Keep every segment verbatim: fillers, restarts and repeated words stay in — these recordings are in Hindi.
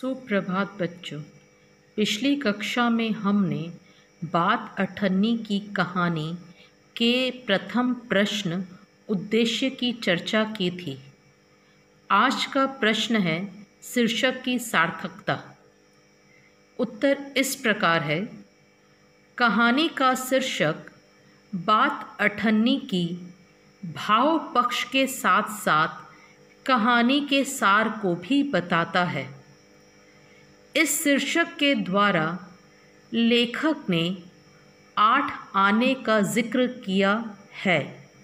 सुप्रभात बच्चों। पिछली कक्षा में हमने बात अठन्नी की कहानी के प्रथम प्रश्न उद्देश्य की चर्चा की थी। आज का प्रश्न है शीर्षक की सार्थकता। उत्तर इस प्रकार है। कहानी का शीर्षक बात अठन्नी की भाव पक्ष के साथ साथ कहानी के सार को भी बताता है। इस शीर्षक के द्वारा लेखक ने आठ आने का जिक्र किया है।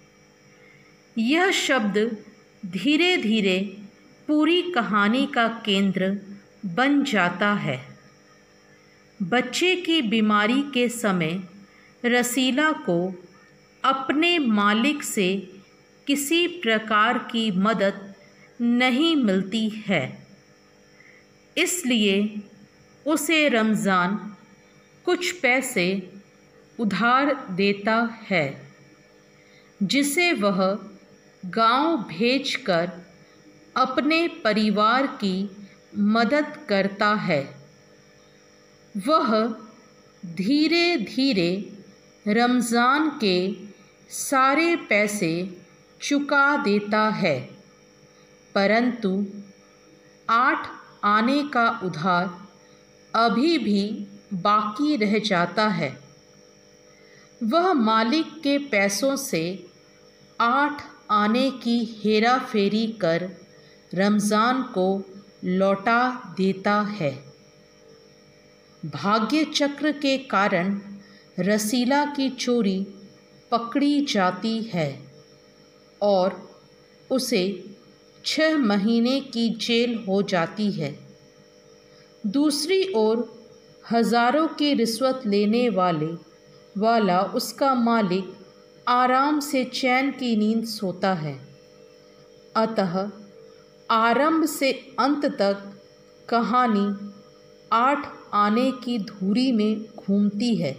यह शब्द धीरे धीरे पूरी कहानी का केंद्र बन जाता है। बच्चे की बीमारी के समय रसीला को अपने मालिक से किसी प्रकार की मदद नहीं मिलती है, इसलिए उसे रमज़ान कुछ पैसे उधार देता है, जिसे वह गांव भेजकर अपने परिवार की मदद करता है। वह धीरे धीरे रमज़ान के सारे पैसे चुका देता है, परंतु आठ आने का उधार अभी भी बाकी रह जाता है। वह मालिक के पैसों से आठ आने की हेरा फेरी कर रमज़ान को लौटा देता है। भाग्य चक्र के कारण रसीला की चोरी पकड़ी जाती है और उसे छह महीने की जेल हो जाती है। दूसरी ओर हज़ारों की रिश्वत लेने वाले वाला उसका मालिक आराम से चैन की नींद सोता है। अतः आरंभ से अंत तक कहानी आठ आने की धुरी में घूमती है।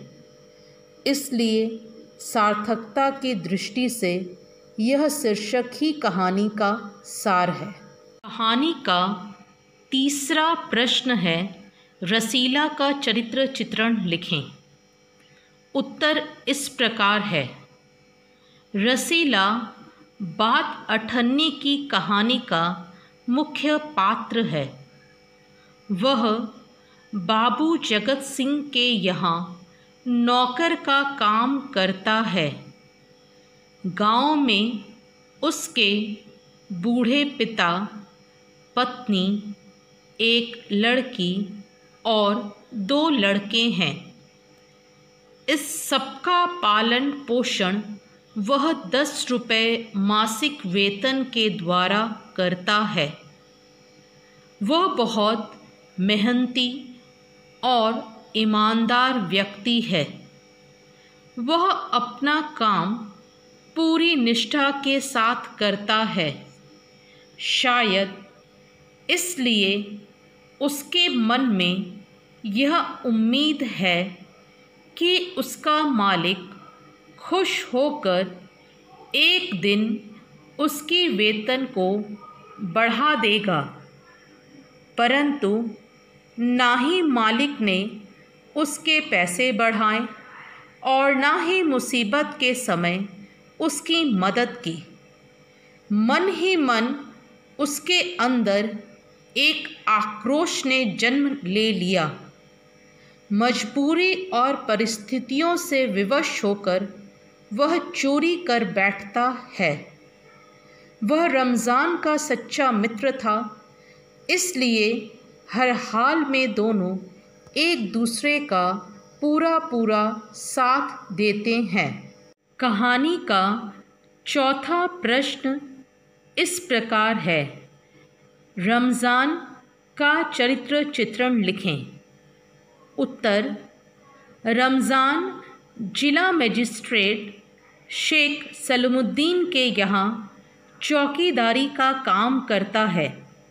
इसलिए सार्थकता की दृष्टि से यह शीर्षक ही कहानी का सार है। कहानी का तीसरा प्रश्न है, रसीला का चरित्र चित्रण लिखें। उत्तर इस प्रकार है। रसीला बात अठन्नी की कहानी का मुख्य पात्र है। वह बाबू जगत सिंह के यहाँ नौकर का काम करता है। गांव में उसके बूढ़े पिता, पत्नी, एक लड़की और दो लड़के हैं। इस सबका पालन पोषण वह दस रुपये मासिक वेतन के द्वारा करता है। वह बहुत मेहनती और ईमानदार व्यक्ति है। वह अपना काम पूरी निष्ठा के साथ करता है। शायद इसलिए उसके मन में यह उम्मीद है कि उसका मालिक खुश होकर एक दिन उसकी वेतन को बढ़ा देगा, परंतु ना ही मालिक ने उसके पैसे बढ़ाए और ना ही मुसीबत के समय उसकी मदद की। मन ही मन उसके अंदर एक आक्रोश ने जन्म ले लिया। मजबूरी और परिस्थितियों से विवश होकर वह चोरी कर बैठता है। वह रमज़ान का सच्चा मित्र था, इसलिए हर हाल में दोनों एक दूसरे का पूरा पूरा साथ देते हैं। कहानी का चौथा प्रश्न इस प्रकार है। रमज़ान का चरित्र चित्रण लिखें। उत्तर, रमज़ान जिला मजिस्ट्रेट शेख सलमुद्दीन के यहाँ चौकीदारी का काम करता है।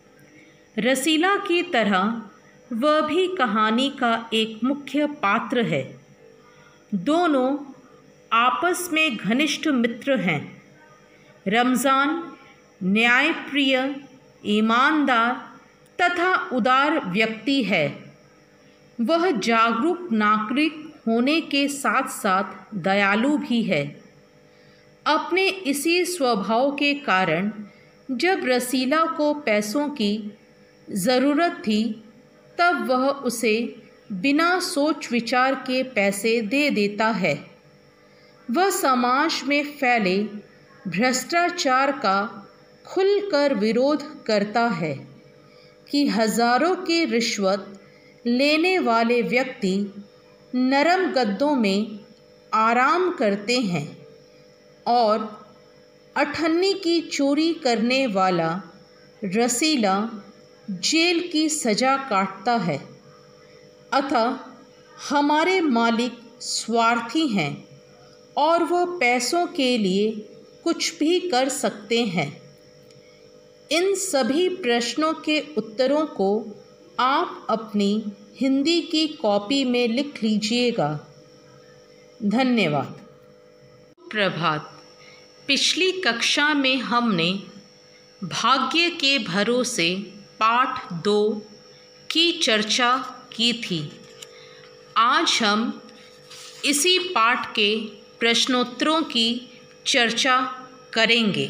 रसीला की तरह वह भी कहानी का एक मुख्य पात्र है। दोनों आपस में घनिष्ठ मित्र हैं। रमज़ान न्यायप्रिय, ईमानदार तथा उदार व्यक्ति है। वह जागरूक नागरिक होने के साथ साथ दयालु भी है। अपने इसी स्वभाव के कारण जब रसीला को पैसों की ज़रूरत थी तब वह उसे बिना सोच विचार के पैसे दे देता है। वह समाज में फैले भ्रष्टाचार का खुलकर विरोध करता है कि हज़ारों की रिश्वत लेने वाले व्यक्ति नरम गद्दों में आराम करते हैं और अठन्नी की चोरी करने वाला रसीला जेल की सज़ा काटता है। अतः हमारे मालिक स्वार्थी हैं और वह पैसों के लिए कुछ भी कर सकते हैं। इन सभी प्रश्नों के उत्तरों को आप अपनी हिंदी की कॉपी में लिख लीजिएगा। धन्यवाद। प्रभात। पिछली कक्षा में हमने भाग्य के भरोसे पाठ दो की चर्चा की थी। आज हम इसी पाठ के प्रश्नोत्तरों की चर्चा करेंगे।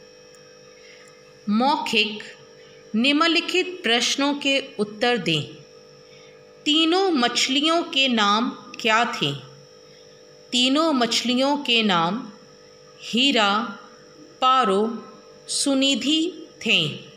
मौखिक निम्नलिखित प्रश्नों के उत्तर दें। तीनों मछलियों के नाम क्या थे? तीनों मछलियों के नाम हीरा, पारो, सुनिधि थे।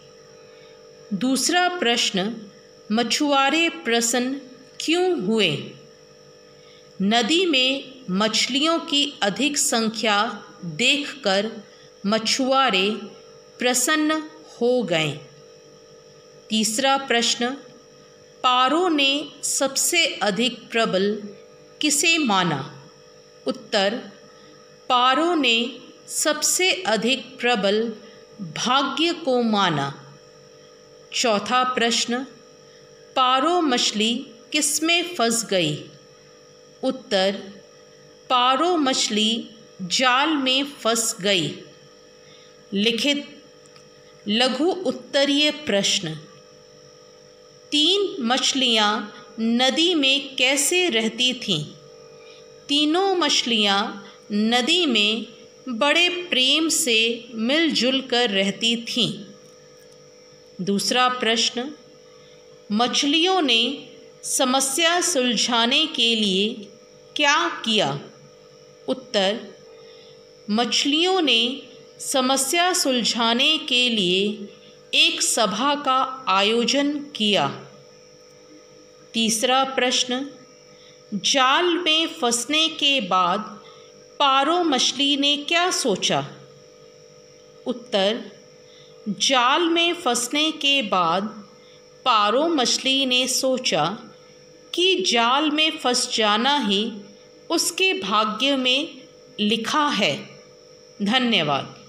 दूसरा प्रश्न, मछुआरे प्रसन्न क्यों हुए? नदी में मछलियों की अधिक संख्या देखकर मछुआरे प्रसन्न हो गए। तीसरा प्रश्न, पारो ने सबसे अधिक प्रबल किसे माना? उत्तर, पारो ने सबसे अधिक प्रबल भाग्य को माना। चौथा प्रश्न, पारो मछली किसमें फंस गई? उत्तर, पारो मछली जाल में फंस गई। लिखित लघु उत्तरीय प्रश्न, तीन मछलियाँ नदी में कैसे रहती थीं? तीनों मछलियाँ नदी में बड़े प्रेम से मिलजुल कर रहती थीं। दूसरा प्रश्न, मछलियों ने समस्या सुलझाने के लिए क्या किया? उत्तर, मछलियों ने समस्या सुलझाने के लिए एक सभा का आयोजन किया। तीसरा प्रश्न, जाल में फंसने के बाद पारो मछली ने क्या सोचा? उत्तर, जाल में फंसने के बाद पारो मछली ने सोचा कि जाल में फंस जाना ही उसके भाग्य में लिखा है। धन्यवाद।